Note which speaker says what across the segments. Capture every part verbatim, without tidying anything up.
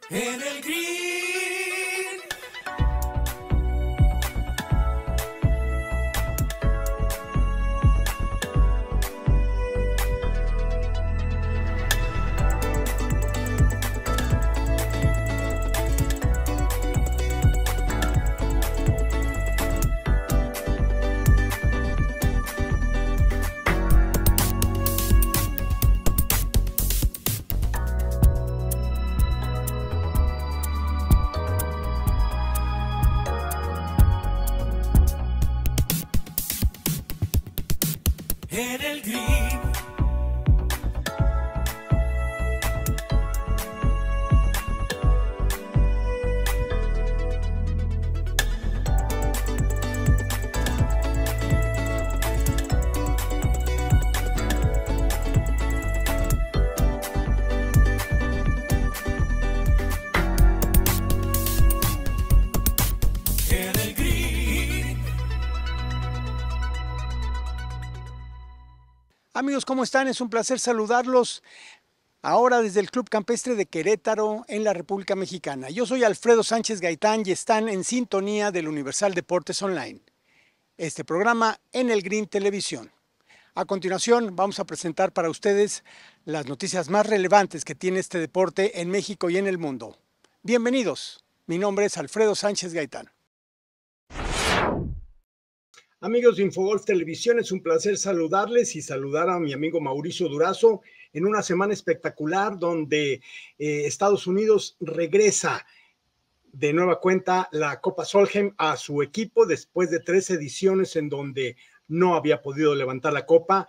Speaker 1: En el green. En el green. En el green.
Speaker 2: Amigos, ¿cómo están? Es un placer saludarlos ahora desde el Club Campestre de Querétaro en la República Mexicana. Yo soy Alfredo Sánchez Gaitán y están en sintonía del Universal Deportes Online, este programa en el Green Televisión. A continuación vamos a presentar para ustedes las noticias más relevantes que tiene este deporte en México y en el mundo. Bienvenidos, mi nombre es Alfredo Sánchez Gaitán.
Speaker 3: Amigos de Infogolf Televisión, es un placer saludarles y saludar a mi amigo Mauricio Durazo en una semana espectacular donde eh, Estados Unidos regresa de nueva cuenta la Copa Solheim a su equipo después de tres ediciones en donde no había podido levantar la copa.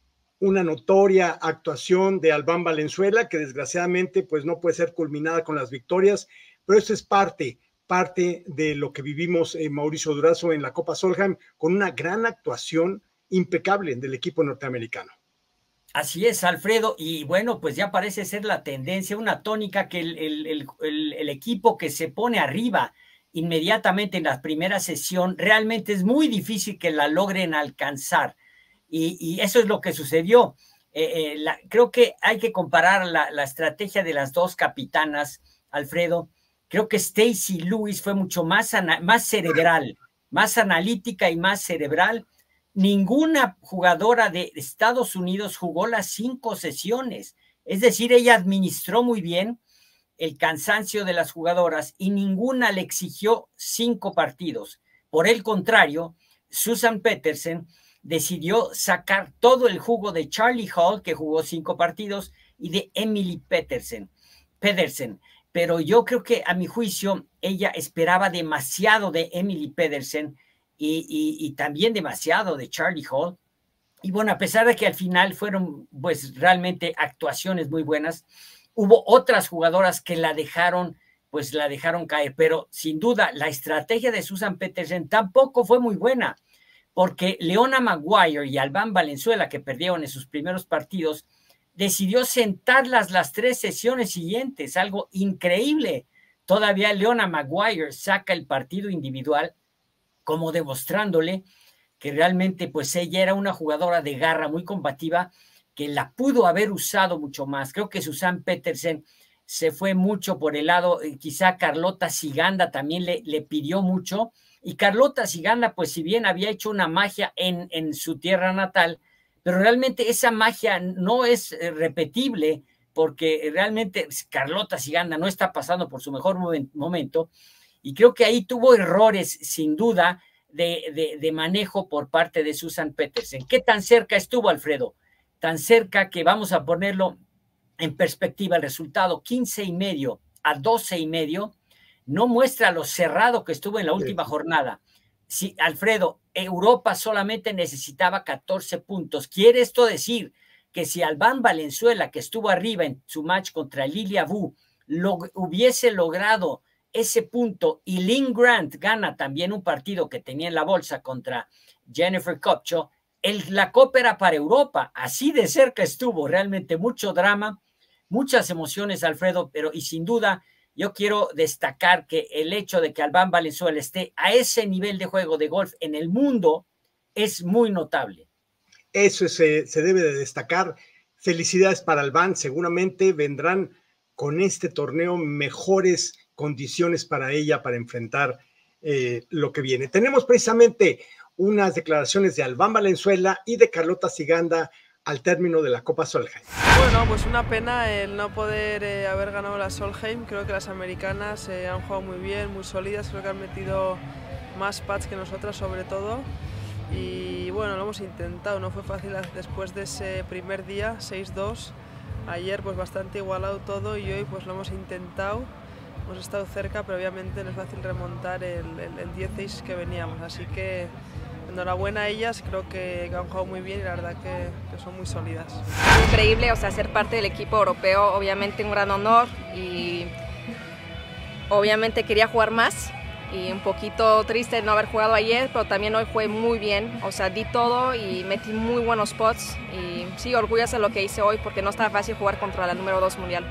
Speaker 3: Una notoria actuación de Albán Valenzuela que desgraciadamente pues no puede ser culminada con las victorias, pero esto es parte parte de lo que vivimos eh, Mauricio Durazo en la Copa Solheim, con una gran actuación impecable del equipo norteamericano.
Speaker 4: Así es, Alfredo, y bueno, pues ya parece ser la tendencia, una tónica que el, el, el, el, el equipo que se pone arriba inmediatamente en la primera sesión, realmente es muy difícil que la logren alcanzar, y, y eso es lo que sucedió. Eh, eh, la, creo que hay que comparar la, la estrategia de las dos capitanas, Alfredo. Creo que Stacy Lewis fue mucho más, más cerebral, más analítica y más cerebral. Ninguna jugadora de Estados Unidos jugó las cinco sesiones. Es decir, ella administró muy bien el cansancio de las jugadoras y ninguna le exigió cinco partidos. Por el contrario, Susan Petersen decidió sacar todo el jugo de Charlie Hall, que jugó cinco partidos, y de Emily Petersen. Pedersen. Pero yo creo que a mi juicio ella esperaba demasiado de Emily Pedersen y, y, y también demasiado de Charlie Hall. Y bueno, a pesar de que al final fueron pues realmente actuaciones muy buenas, hubo otras jugadoras que la dejaron, pues la dejaron caer. Pero sin duda la estrategia de Susan Petersen tampoco fue muy buena, porque Leona Maguire y Albán Valenzuela, que perdieron en sus primeros partidos, decidió sentarlas las tres sesiones siguientes, algo increíble. Todavía Leona Maguire saca el partido individual como demostrándole que realmente pues ella era una jugadora de garra muy combativa que la pudo haber usado mucho más. Creo que Susan Petersen se fue mucho por el lado, quizá Carlota Ciganda también le, le pidió mucho, y Carlota Ciganda pues si bien había hecho una magia en, en su tierra natal, pero realmente esa magia no es repetible porque realmente Carlota Ciganda no está pasando por su mejor momento y creo que ahí tuvo errores sin duda de, de, de manejo por parte de Susan Petersen. ¿Qué tan cerca estuvo, Alfredo? Tan cerca que vamos a ponerlo en perspectiva, el resultado quince y medio a doce y medio no muestra lo cerrado que estuvo en la última jornada. Sí, Alfredo, Europa solamente necesitaba catorce puntos. ¿Quiere esto decir que si Albán Valenzuela, que estuvo arriba en su match contra Lilia Vu, lo, hubiese logrado ese punto y Lynn Grant gana también un partido que tenía en la bolsa contra Jennifer Kupcho, el, la copa era para Europa? Así de cerca estuvo, realmente mucho drama, muchas emociones, Alfredo, pero y sin duda yo quiero destacar que el hecho de que Albán Valenzuela esté a ese nivel de juego de golf en el mundo es muy notable.
Speaker 3: Eso se, se debe de destacar. Felicidades para Albán, seguramente vendrán con este torneo mejores condiciones para ella para enfrentar eh, lo que viene. Tenemos precisamente unas declaraciones de Albán Valenzuela y de Carlota Ciganda al término de la Copa Solheim.
Speaker 5: Bueno, pues una pena el no poder eh, haber ganado la Solheim. Creo que las americanas eh, han jugado muy bien, muy sólidas, creo que han metido más pads que nosotras sobre todo. Y bueno, lo hemos intentado, no fue fácil después de ese primer día, seis dos. Ayer pues bastante igualado todo y hoy pues lo hemos intentado. Hemos estado cerca, pero obviamente no es fácil remontar el, el, el diez seis que veníamos, así que enhorabuena a ellas, creo que han jugado muy bien y la verdad que, que son muy sólidas.
Speaker 6: Increíble, o sea, ser parte del equipo europeo, obviamente un gran honor y obviamente quería jugar más y un poquito triste no haber jugado ayer, pero también hoy jugué muy bien, o sea, di todo y metí muy buenos spots y sí, orgullosa de lo que hice hoy porque no estaba fácil jugar contra la número dos mundial.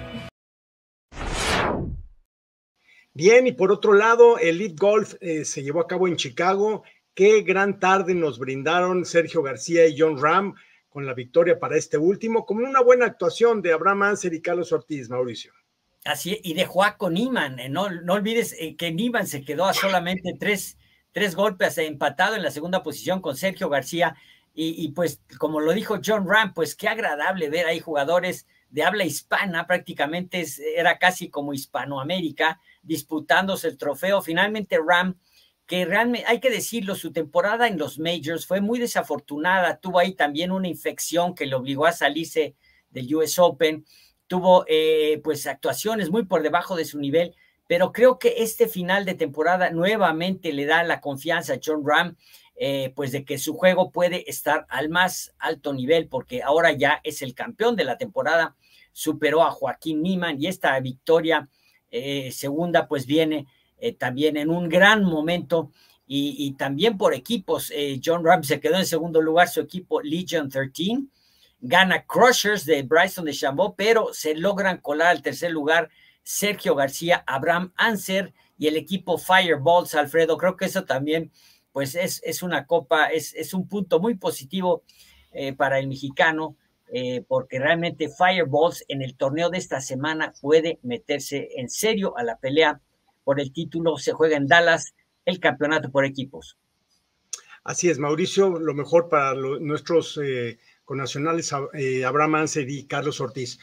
Speaker 3: Bien, y por otro lado, el Elite Golf eh, se llevó a cabo en Chicago. Qué gran tarde nos brindaron Sergio García y Jon Rahm con la victoria para este último, como una buena actuación de Abraham Ancer y Carlos Ortiz, Mauricio.
Speaker 4: Así, y de Joaco Niemann, eh, no, no olvides eh, que Niemann se quedó a solamente tres, tres golpes, eh, empatado en la segunda posición con Sergio García, y, y pues como lo dijo Jon Rahm, pues qué agradable ver ahí jugadores de habla hispana, prácticamente es, era casi como Hispanoamérica, disputándose el trofeo. Finalmente Rahm, que realmente, hay que decirlo, su temporada en los Majors fue muy desafortunada, tuvo ahí también una infección que le obligó a salirse del U S Open, tuvo eh, pues actuaciones muy por debajo de su nivel, pero creo que este final de temporada nuevamente le da la confianza a Jon Rahm, eh, pues de que su juego puede estar al más alto nivel, porque ahora ya es el campeón de la temporada, superó a Joaquín Niemann y esta victoria eh, segunda pues viene eh, también en un gran momento y, y también por equipos. eh, Jon Rahm se quedó en segundo lugar, su equipo Legion trece, gana Crushers de Bryson DeChambeau, pero se logran colar al tercer lugar Sergio García, Abraham Ancer y el equipo Fireballs, Alfredo. Creo que eso también pues es, es una copa, es, es un punto muy positivo eh, para el mexicano, eh, porque realmente Fireballs en el torneo de esta semana puede meterse en serio a la pelea por el título. Se juega en Dallas el campeonato por equipos.
Speaker 3: Así es, Mauricio, lo mejor para lo, nuestros eh, connacionales eh, Abraham Ancer y Carlos Ortiz.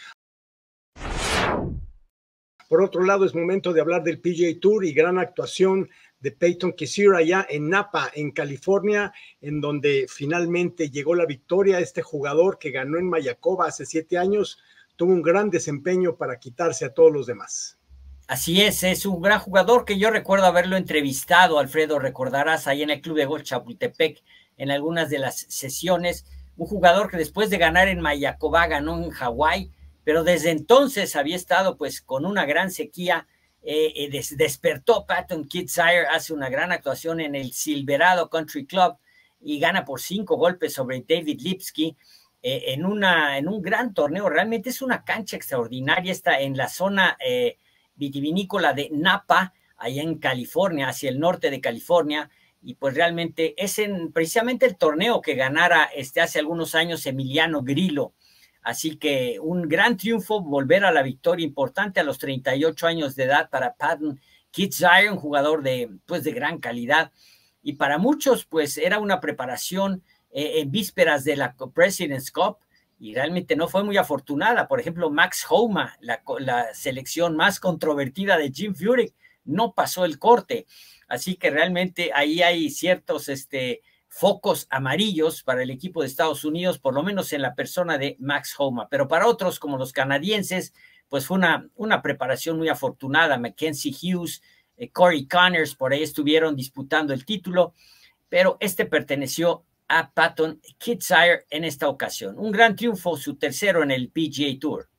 Speaker 3: Por otro lado, es momento de hablar del P G A Tour y gran actuación de Peyton Kissir allá en Napa, en California, en donde finalmente llegó la victoria. Este jugador que ganó en Mayakoba hace siete años tuvo un gran desempeño para quitarse a todos los demás.
Speaker 4: Así es, es un gran jugador que yo recuerdo haberlo entrevistado, Alfredo, recordarás, ahí en el Club de Golf Chapultepec, en algunas de las sesiones, un jugador que después de ganar en Mayakoba ganó en Hawái, pero desde entonces había estado pues con una gran sequía. Eh, eh, des despertó Patton Kitzire, hace una gran actuación en el Silverado Country Club y gana por cinco golpes sobre David Lipsky eh, en, una, en un gran torneo. Realmente es una cancha extraordinaria, está en la zona eh, vitivinícola de Napa, allá en California, hacia el norte de California, y pues realmente es en, precisamente el torneo que ganara este, hace algunos años Emiliano Grillo. Así que un gran triunfo, volver a la victoria importante a los treinta y ocho años de edad para Patton Kitzire, un jugador de, pues, de gran calidad. Y para muchos, pues, era una preparación eh, en vísperas de la President's Cup y realmente no fue muy afortunada. Por ejemplo, Max Homa, la, la selección más controvertida de Jim Furyk, no pasó el corte. Así que realmente ahí hay ciertos este, focos amarillos para el equipo de Estados Unidos, por lo menos en la persona de Max Homa, pero para otros como los canadienses, pues fue una, una preparación muy afortunada. Mackenzie Hughes, eh, Corey Connors, por ahí estuvieron disputando el título, pero este perteneció a Patton Kitzire en esta ocasión. Un gran triunfo, su tercero en el P G A Tour.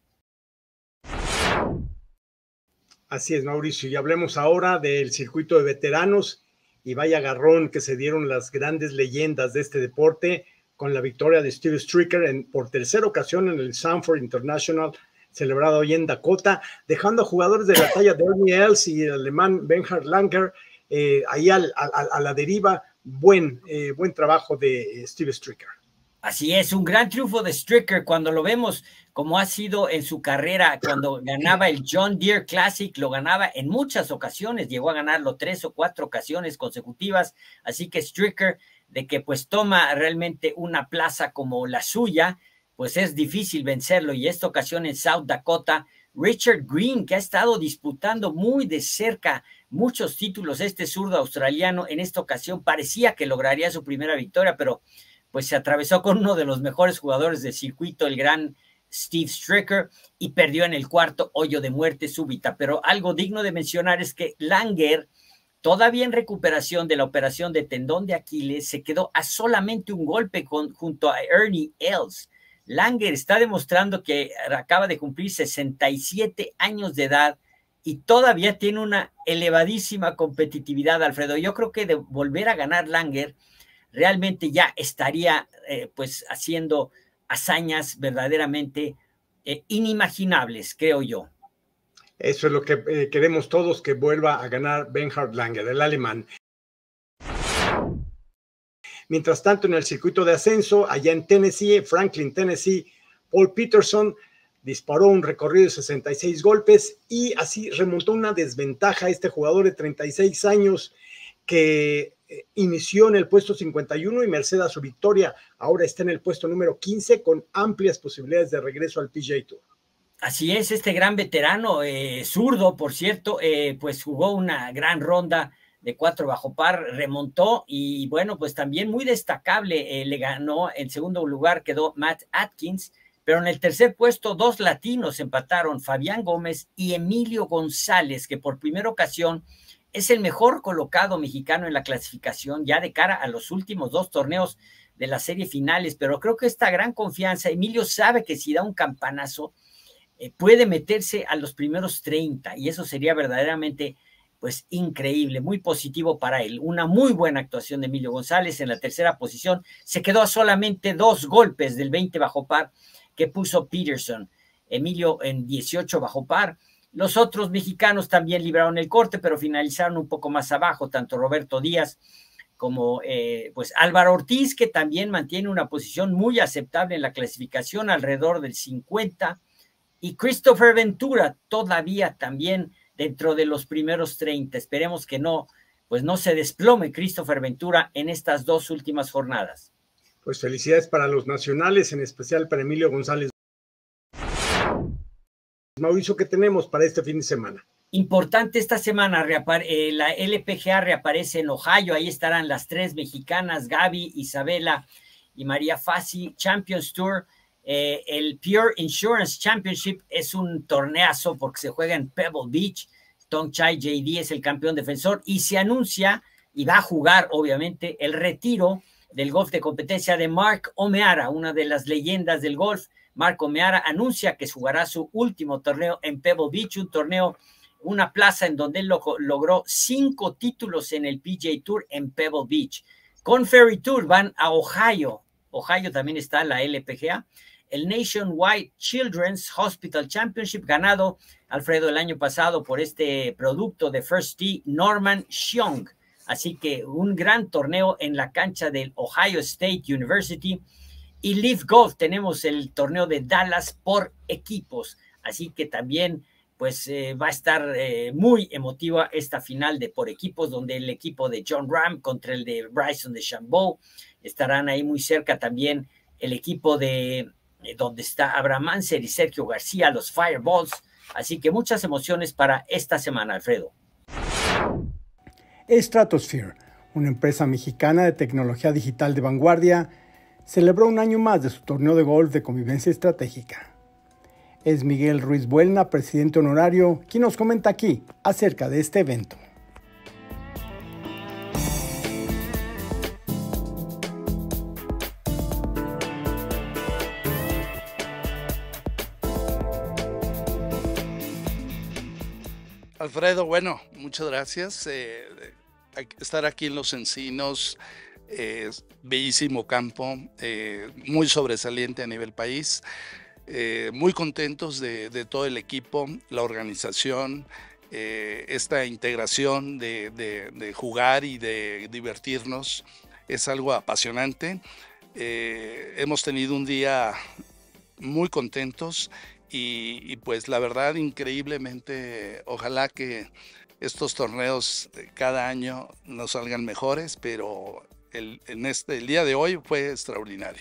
Speaker 3: Así es, Mauricio, y hablemos ahora del circuito de veteranos. Y vaya agarrón que se dieron las grandes leyendas de este deporte con la victoria de Steve Stricker en, por tercera ocasión en el Sanford International, celebrado hoy en Dakota, dejando a jugadores de la talla de Ernie Els y el alemán Bernhard Langer eh, ahí al, a, a la deriva. Buen, eh, buen trabajo de Steve Stricker.
Speaker 4: Así es, un gran triunfo de Stricker cuando lo vemos como ha sido en su carrera, cuando ganaba el John Deere Classic, lo ganaba en muchas ocasiones, llegó a ganarlo tres o cuatro ocasiones consecutivas, así que Stricker, de que pues toma realmente una plaza como la suya, pues es difícil vencerlo, y esta ocasión en South Dakota, Richard Green, que ha estado disputando muy de cerca muchos títulos, este zurdo australiano, en esta ocasión parecía que lograría su primera victoria, pero pues se atravesó con uno de los mejores jugadores del circuito, el gran Steve Stricker, y perdió en el cuarto hoyo de muerte súbita. Pero algo digno de mencionar es que Langer, todavía en recuperación de la operación de tendón de Aquiles, se quedó a solamente un golpe con, junto a Ernie Els. Langer está demostrando que acaba de cumplir sesenta y siete años de edad y todavía tiene una elevadísima competitividad, Alfredo. Yo creo que de volver a ganar Langer, realmente ya estaría eh, pues haciendo hazañas verdaderamente eh, inimaginables, creo yo.
Speaker 3: Eso es lo que eh, queremos todos, que vuelva a ganar Bernhard Langer, el alemán. Mientras tanto, en el circuito de ascenso, allá en Tennessee, Franklin, Tennessee, Paul Peterson disparó un recorrido de sesenta y seis golpes y así remontó una desventaja a este jugador de treinta y seis años que inició en el puesto cincuenta y uno y merced a su victoria ahora está en el puesto número quince con amplias posibilidades de regreso al P G A Tour.
Speaker 4: Así es, este gran veterano, eh, zurdo, por cierto, eh, pues jugó una gran ronda de cuatro bajo par, remontó y bueno, pues también muy destacable, eh, le ganó, en segundo lugar quedó Matt Atkins, pero en el tercer puesto dos latinos empataron, Fabián Gómez y Emilio González, que por primera ocasión es el mejor colocado mexicano en la clasificación ya de cara a los últimos dos torneos de la serie finales, pero creo que esta gran confianza, Emilio sabe que si da un campanazo eh, puede meterse a los primeros treinta y eso sería verdaderamente pues increíble, muy positivo para él. Una muy buena actuación de Emilio González en la tercera posición, se quedó a solamente dos golpes del veinte bajo par que puso Peterson. Emilio en dieciocho bajo par. Los otros mexicanos también libraron el corte, pero finalizaron un poco más abajo, tanto Roberto Díaz como eh, pues Álvaro Ortiz, que también mantiene una posición muy aceptable en la clasificación, alrededor del cincuenta, y Christopher Ventura todavía también dentro de los primeros treinta. Esperemos que no, pues no se desplome Christopher Ventura en estas dos últimas jornadas.
Speaker 3: Pues felicidades para los nacionales, en especial para Emilio González. Mauricio, ¿qué tenemos para este fin de semana?
Speaker 4: Importante esta semana, eh, la L P G A reaparece en Ohio, ahí estarán las tres mexicanas, Gaby, Isabela y María Fassi. Champions Tour, eh, el Pure Insurance Championship es un torneazo porque se juega en Pebble Beach. Thongchai J D es el campeón defensor y se anuncia, y va a jugar obviamente, el retiro del golf de competencia de Mark O'Meara, una de las leyendas del golf. Mark O'Meara anuncia que jugará su último torneo en Pebble Beach, un torneo, una plaza en donde él lo, logró cinco títulos en el P G A Tour en Pebble Beach. Con Ferry Tour van a Ohio. Ohio también está la L P G A. El Nationwide Children's Hospital Championship, ganado, Alfredo, el año pasado por este producto de First Tee, Norman Xiong. Así que un gran torneo en la cancha del Ohio State University. Y Leaf Golf, tenemos el torneo de Dallas por equipos, así que también pues eh, va a estar eh, muy emotiva esta final de por equipos, donde el equipo de John Ram contra el de Bryson DeChambeau estarán ahí muy cerca, también el equipo de eh, donde está Abraham Manser y Sergio García, los Fireballs, así que muchas emociones para esta semana, Alfredo.
Speaker 2: Stratosphere, una empresa mexicana de tecnología digital de vanguardia, celebró un año más de su torneo de golf de convivencia estratégica. Es Miguel Ruiz Buelna, presidente honorario, quien nos comenta aquí acerca de este evento.
Speaker 7: Alfredo, bueno, muchas gracias. Eh, estar aquí en Los Encinos, eh, bellísimo campo, eh, muy sobresaliente a nivel país. Eh, muy contentos de, de todo el equipo, la organización, eh, esta integración de, de, de jugar y de divertirnos es algo apasionante. Eh, hemos tenido un día muy contentos y, y pues la verdad increíblemente, ojalá que estos torneos cada año nos salgan mejores, pero el, en este, el día de hoy fue extraordinario.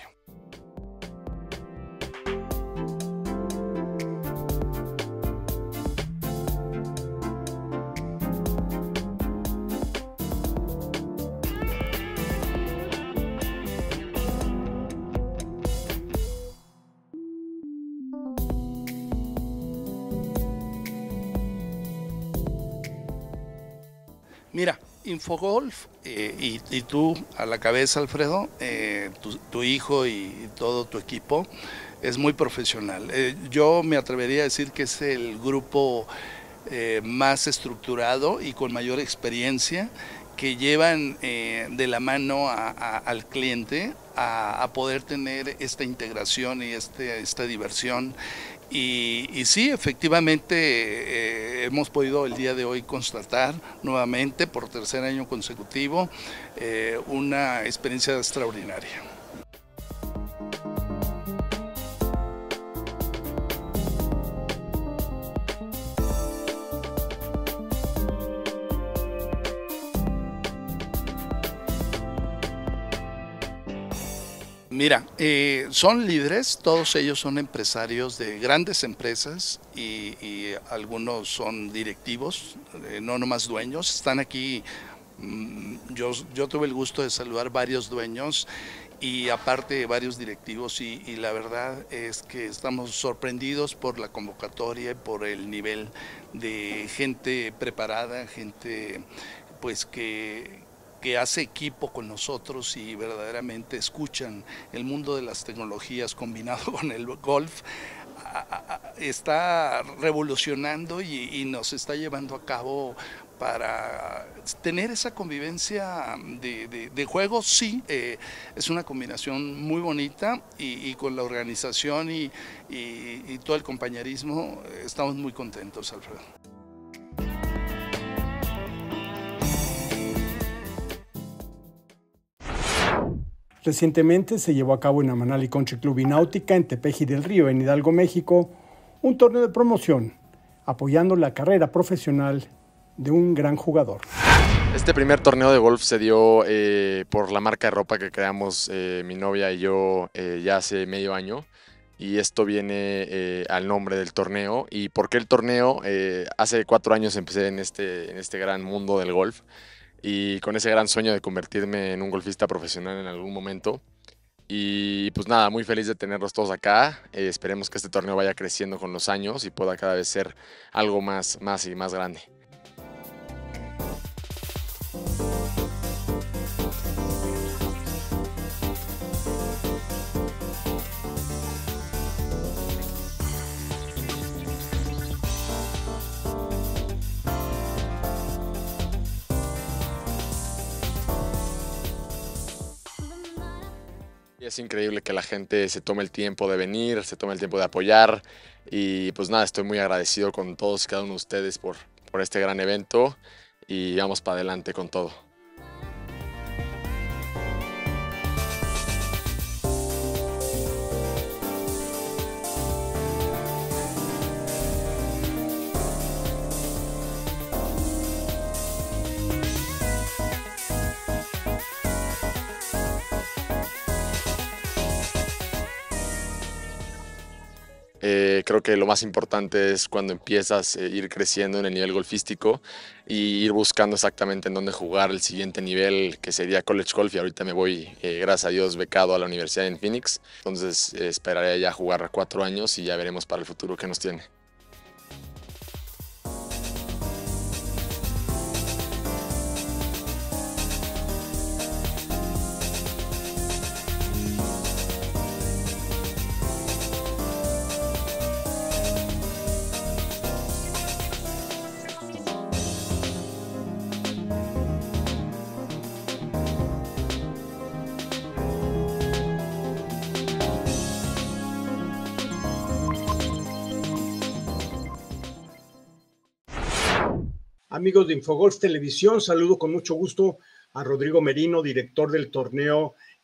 Speaker 7: Mira, Infogolf eh, y, y tú a la cabeza, Alfredo, eh, tu, tu hijo y, y todo tu equipo es muy profesional. Eh, yo me atrevería a decir que es el grupo eh, más estructurado y con mayor experiencia que llevan eh, de la mano a, a, al cliente a, a poder tener esta integración y este, esta diversión. Y, y sí, efectivamente eh, hemos podido el día de hoy constatar nuevamente por tercer año consecutivo eh, una experiencia extraordinaria. Mira, eh, son líderes, todos ellos son empresarios de grandes empresas y, y algunos son directivos, eh, no nomás dueños. Están aquí, mmm, yo, yo tuve el gusto de saludar varios dueños y aparte varios directivos y, y la verdad es que estamos sorprendidos por la convocatoria y por el nivel de gente preparada, gente pues que... que hace equipo con nosotros y verdaderamente escuchan el mundo de las tecnologías combinado con el golf, está revolucionando y, y nos está llevando a cabo para tener esa convivencia de, de, de juegos. Sí, eh, es una combinación muy bonita y, y con la organización y, y, y todo el compañerismo estamos muy contentos, Alfredo.
Speaker 2: Recientemente se llevó a cabo en Amanali Country Club y Náutica en Tepeji del Río, en Hidalgo, México, un torneo de promoción, apoyando la carrera profesional de un gran jugador.
Speaker 8: Este primer torneo de golf se dio eh, por la marca de ropa que creamos eh, mi novia y yo eh, ya hace medio año. Y esto viene eh, al nombre del torneo. ¿Y por qué el torneo? Eh, hace cuatro años empecé en este, en este gran mundo del golf. Y con ese gran sueño de convertirme en un golfista profesional en algún momento. Y pues nada, muy feliz de tenerlos todos acá. Eh, esperemos que este torneo vaya creciendo con los años y pueda cada vez ser algo más, más y más grande. Es increíble que la gente se tome el tiempo de venir, se tome el tiempo de apoyar y pues nada, estoy muy agradecido con todos y cada uno de ustedes por, por este gran evento y vamos para adelante con todo. Eh, creo que lo más importante es cuando empiezas a eh, ir creciendo en el nivel golfístico y ir buscando exactamente en dónde jugar el siguiente nivel, que sería College Golf, y ahorita me voy, eh, gracias a Dios, becado a la universidad en Phoenix. Entonces eh, esperaré ya jugar cuatro años y ya veremos para el futuro qué nos tiene.
Speaker 3: Amigos de Infogolf Televisión, saludo con mucho gusto a Rodrigo Merino, director del torneo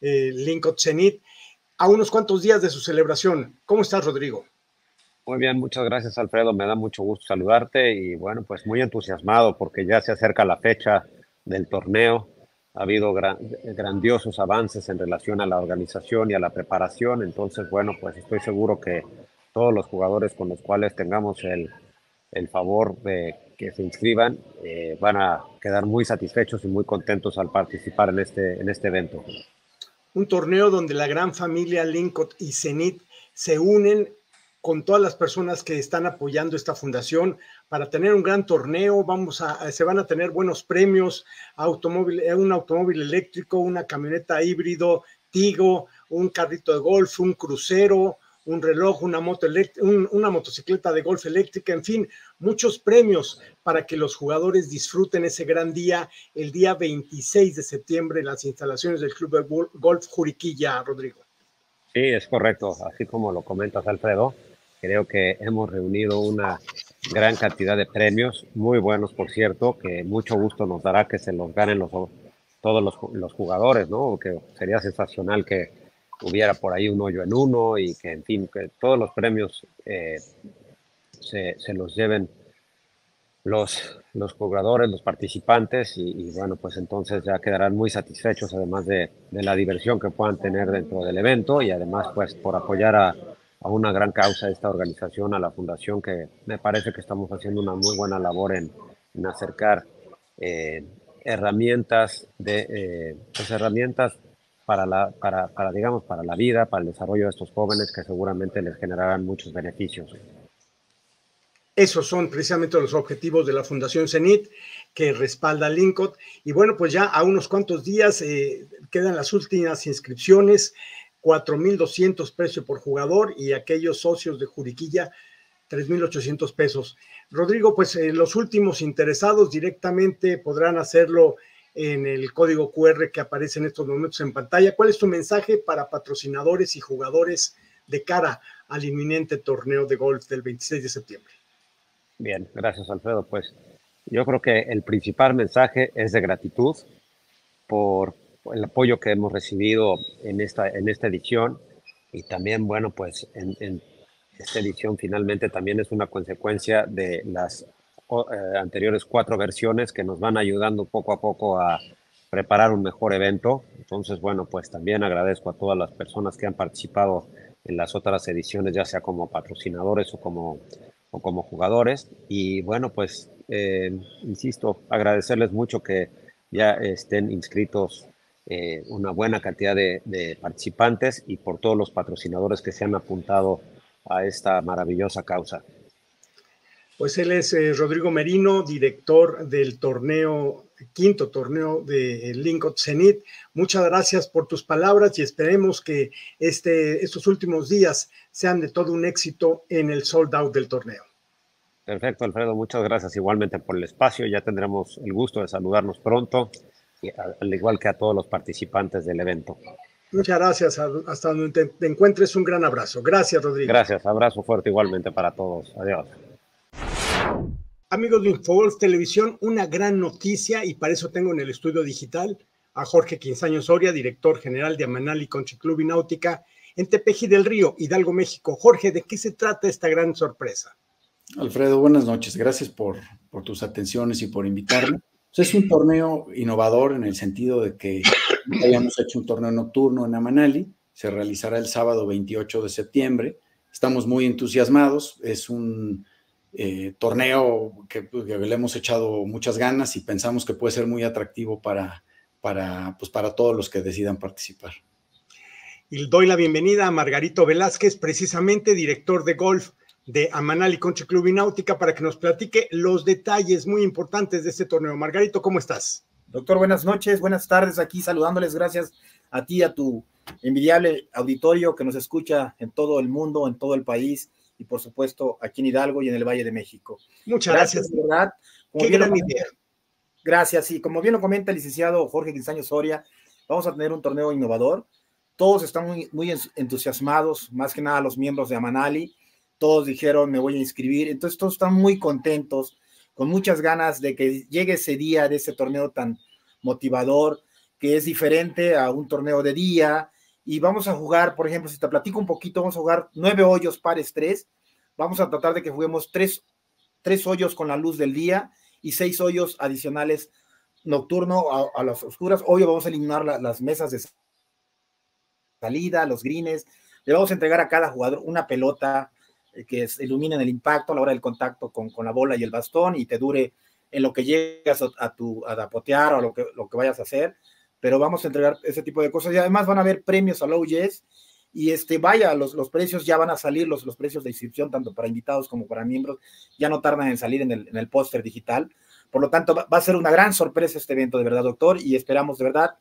Speaker 3: eh, Lincoln Zenit, a unos cuantos días de su celebración. ¿Cómo estás, Rodrigo?
Speaker 9: Muy bien, muchas gracias, Alfredo. Me da mucho gusto saludarte y bueno, pues muy entusiasmado porque ya se acerca la fecha del torneo. Ha habido gran, grandiosos avances en relación a la organización y a la preparación. Entonces, bueno, pues estoy seguro que todos los jugadores con los cuales tengamos el, el favor de que se inscriban eh, van a quedar muy satisfechos y muy contentos al participar en este, en este evento.
Speaker 3: Un torneo donde la gran familia Lincoln y Zenit se unen con todas las personas que están apoyando esta fundación para tener un gran torneo. Vamos a, se van a tener buenos premios, automóvil, un automóvil eléctrico, una camioneta híbrido, Tigo, un carrito de golf, un crucero, un reloj, una, moto un, una motocicleta de golf eléctrica, en fin, muchos premios para que los jugadores disfruten ese gran día, el día veintiséis de septiembre en las instalaciones del Club de Golf Juriquilla, Rodrigo.
Speaker 9: Sí, es correcto, así como lo comentas, Alfredo. Creo que hemos reunido una gran cantidad de premios, muy buenos, por cierto, que mucho gusto nos dará que se los ganen los, todos los, los jugadores, ¿no? Que sería sensacional que hubiera por ahí un hoyo en uno y que, en fin, que todos los premios eh, se, se los lleven los, los jugadores, los participantes y, y, bueno, pues entonces ya quedarán muy satisfechos, además de, de la diversión que puedan tener dentro del evento y además, pues, por apoyar a, a una gran causa de esta organización, a la fundación, que me parece que estamos haciendo una muy buena labor en, en acercar eh, herramientas de, eh, pues herramientas para la, para, para, digamos, para la vida, para el desarrollo de estos jóvenes que seguramente les generarán muchos beneficios.
Speaker 3: Esos son precisamente los objetivos de la Fundación Zenit, que respalda a Lincoln. Y bueno, pues ya a unos cuantos días eh, quedan las últimas inscripciones, cuatro mil doscientos pesos por jugador y aquellos socios de Juriquilla, tres mil ochocientos pesos. Rodrigo, pues eh, los últimos interesados directamente podrán hacerlo en el código cu erre que aparece en estos momentos en pantalla. ¿Cuál es tu mensaje para patrocinadores y jugadores de cara al inminente torneo de golf del veintiséis de septiembre?
Speaker 9: Bien, gracias, Alfredo. Pues yo creo que el principal mensaje es de gratitud por el apoyo que hemos recibido en esta, en esta edición y también, bueno, pues en, en esta edición finalmente también es una consecuencia de las eh, anteriores cuatro versiones que nos van ayudando poco a poco a preparar un mejor evento. Entonces, bueno, pues también agradezco a todas las personas que han participado en las otras ediciones, ya sea como patrocinadores o como, o como jugadores. Y bueno, pues, eh, insisto, agradecerles mucho que ya estén inscritos eh, una buena cantidad de, de participantes y por todos los patrocinadores que se han apuntado a esta maravillosa causa.
Speaker 3: Pues él es eh, Rodrigo Merino, director del torneo, quinto torneo de Lincoln Zenit. Muchas gracias por tus palabras y esperemos que este, estos últimos días sean de todo un éxito en el sold out del torneo.
Speaker 9: Perfecto, Alfredo, muchas gracias igualmente por el espacio. Ya tendremos el gusto de saludarnos pronto, y al igual que a todos los participantes del evento.
Speaker 3: Muchas gracias, hasta donde te, te encuentres, un gran abrazo. Gracias, Rodrigo.
Speaker 9: Gracias, abrazo fuerte igualmente para todos. Adiós.
Speaker 3: Amigos de Infogolf Televisión, una gran noticia y para eso tengo en el estudio digital a Jorge Quinzaño Soria, director general de Amanali Country Club y Náutica en Tepeji del Río, Hidalgo, México. Jorge, ¿de qué se trata esta gran sorpresa?
Speaker 10: Alfredo, buenas noches. Gracias por, por tus atenciones y por invitarme. Pues es un torneo innovador en el sentido de que hayamos hecho un torneo nocturno en Amanali. Se realizará el sábado veintiocho de septiembre. Estamos muy entusiasmados. Es un eh, torneo que, que le hemos echado muchas ganas y pensamos que puede ser muy atractivo para, para, pues para todos los que decidan participar.
Speaker 3: Y doy la bienvenida a Margarito Velázquez, precisamente director de golf de Amanali Country Club y Náutica, para que nos platique los detalles muy importantes de este torneo. Margarito, ¿cómo estás?
Speaker 11: Doctor, buenas noches, buenas tardes, aquí saludándoles, gracias a ti, a tu envidiable auditorio que nos escucha en todo el mundo, en todo el país, y por supuesto aquí en Hidalgo y en el Valle de México.
Speaker 3: Muchas gracias.
Speaker 11: Gracias, de verdad. Como
Speaker 3: Qué
Speaker 11: bien
Speaker 3: gran
Speaker 11: lo comenta,
Speaker 3: idea.
Speaker 11: Gracias, y como bien lo comenta el licenciado Jorge Quinzaño Soria, vamos a tener un torneo innovador. Todos están muy, muy entusiasmados, más que nada los miembros de Amanali. Todos dijeron, me voy a inscribir. Entonces, todos están muy contentos, con muchas ganas de que llegue ese día de ese torneo tan motivador, que es diferente a un torneo de día, y vamos a jugar, por ejemplo, si te platico un poquito, vamos a jugar nueve hoyos pares tres, vamos a tratar de que juguemos tres, tres hoyos con la luz del día y seis hoyos adicionales nocturno a, a las oscuras. Hoy vamos a eliminar la, las mesas de salida, los greens, le vamos a entregar a cada jugador una pelota que ilumine el impacto a la hora del contacto con, con la bola y el bastón y te dure en lo que llegas a, a tu a dapotear o a lo que, lo que vayas a hacer, pero vamos a entregar ese tipo de cosas y además van a haber premios a Low Yes y este, vaya, los, los precios ya van a salir, los, los precios de inscripción tanto para invitados como para miembros ya no tardan en salir en el, en el póster digital, por lo tanto va, va a ser una gran sorpresa este evento de verdad, doctor, y esperamos de verdad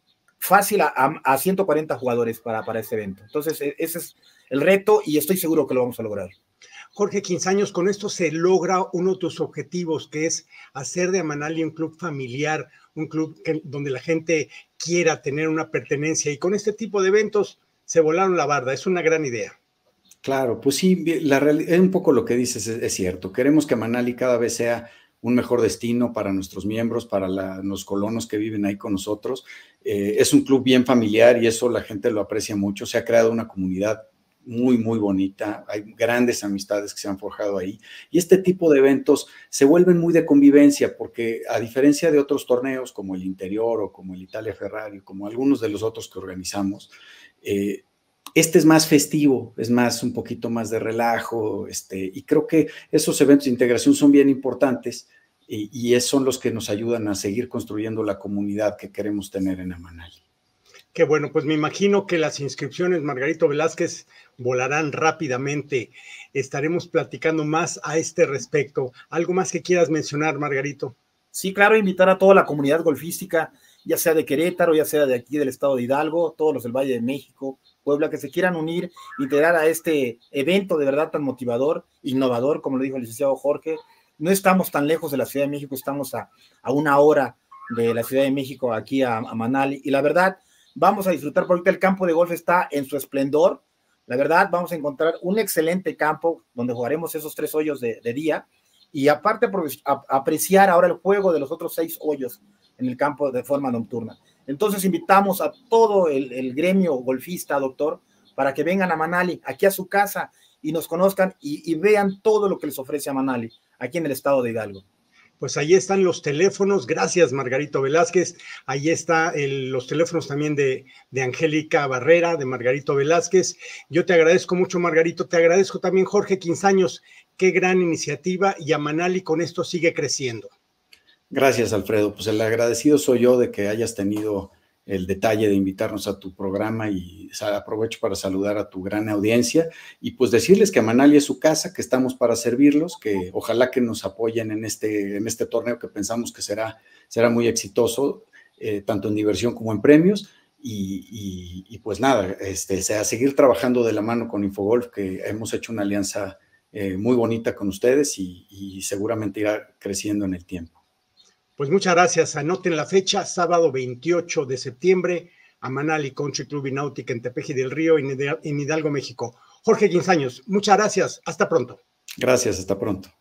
Speaker 11: fácil a, a ciento cuarenta jugadores para, para este evento. Entonces, ese es el reto y estoy seguro que lo vamos a lograr.
Speaker 3: Jorge Quinzaños, con esto se logra uno de tus objetivos, que es hacer de Amanali un club familiar, un club que, donde la gente quiera tener una pertenencia, y con este tipo de eventos se volaron la barda. Es una gran idea.
Speaker 10: Claro, pues sí, la realidad es un poco lo que dices, es, es cierto. Queremos que Amanali cada vez sea un mejor destino para nuestros miembros, para la, los colonos que viven ahí con nosotros. Eh, es un club bien familiar y eso la gente lo aprecia mucho. Se ha creado una comunidad muy, muy bonita. Hay grandes amistades que se han forjado ahí. Y este tipo de eventos se vuelven muy de convivencia porque, a diferencia de otros torneos como el Interior o como el Italia Ferrari, como algunos de los otros que organizamos, eh, este es más festivo, es más, un poquito más de relajo, este, y creo que esos eventos de integración son bien importantes y, y esos son los que nos ayudan a seguir construyendo la comunidad que queremos tener en Amanali.
Speaker 3: Qué bueno, pues me imagino que las inscripciones, Margarito Velázquez, volarán rápidamente. Estaremos platicando más a este respecto. ¿Algo más que quieras mencionar, Margarito?
Speaker 11: Sí, claro, invitar a toda la comunidad golfística, ya sea de Querétaro, ya sea de aquí del estado de Hidalgo, todos los del Valle de México, Puebla, que se quieran unir, integrar a este evento de verdad tan motivador, innovador, como lo dijo el licenciado Jorge. No estamos tan lejos de la Ciudad de México, estamos a, a una hora de la Ciudad de México, aquí a, a Amanali, y la verdad, vamos a disfrutar, porque el campo de golf está en su esplendor. La verdad, vamos a encontrar un excelente campo donde jugaremos esos tres hoyos de, de día, y aparte a, apreciar ahora el juego de los otros seis hoyos en el campo de forma nocturna. Entonces invitamos a todo el, el gremio golfista, doctor, para que vengan a Amanali, aquí a su casa, y nos conozcan y, y vean todo lo que les ofrece Amanali, aquí en el estado de Hidalgo.
Speaker 3: Pues ahí están los teléfonos. Gracias, Margarito Velázquez. Ahí están los teléfonos también de, de Angélica Barrera, de Margarito Velázquez. Yo te agradezco mucho, Margarito. Te agradezco también, Jorge Quinzaños. Qué gran iniciativa, y Amanali con esto sigue creciendo.
Speaker 10: Gracias, Alfredo. Pues el agradecido soy yo de que hayas tenido el detalle de invitarnos a tu programa, y aprovecho para saludar a tu gran audiencia y pues decirles que Amanali es su casa, que estamos para servirlos, que ojalá que nos apoyen en este, en este torneo que pensamos que será, será muy exitoso, eh, tanto en diversión como en premios, y, y, y pues nada, este, a seguir trabajando de la mano con Infogolf, que hemos hecho una alianza eh, muy bonita con ustedes y, y seguramente irá creciendo en el tiempo.
Speaker 3: Pues muchas gracias. Anoten la fecha, sábado veintiocho de septiembre, Amanali Country Club y Náutica en Tepeji del Río, en Hidalgo, México. Jorge Quinzaños, muchas gracias. Hasta pronto.
Speaker 10: Gracias, hasta pronto.